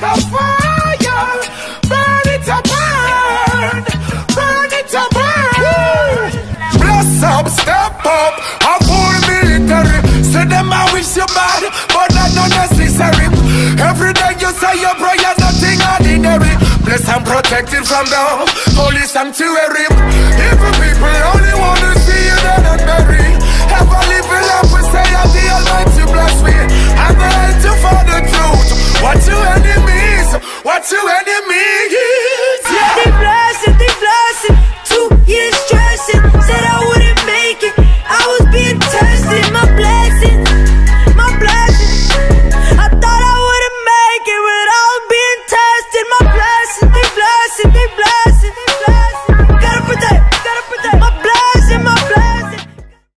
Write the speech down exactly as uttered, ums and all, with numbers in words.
a fire. Burn it to burn. Burn it to burn. Bless up, step up, a full military. Say them I wish you bad, but that's not necessary. Every day you say your prayer, nothing ordinary. Blessed and protected from the holy sanctuary. Evil people only want